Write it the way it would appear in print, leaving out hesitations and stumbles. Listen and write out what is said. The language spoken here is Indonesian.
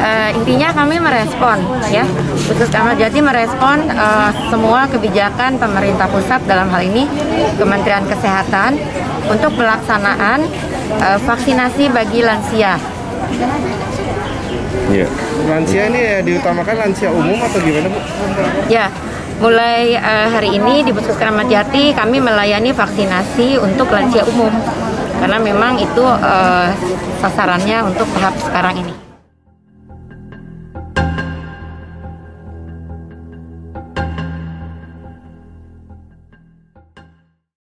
Intinya kami merespon, ya, Khusus Kramat Jati merespon semua kebijakan pemerintah pusat, dalam hal ini Kementerian Kesehatan, untuk pelaksanaan vaksinasi bagi lansia. Ya. Lansia ini ya diutamakan lansia umum atau gimana, Bu? Ya, mulai hari ini di Puskesmas Kramat Jati kami melayani vaksinasi untuk lansia umum, karena memang itu sasarannya untuk tahap sekarang ini.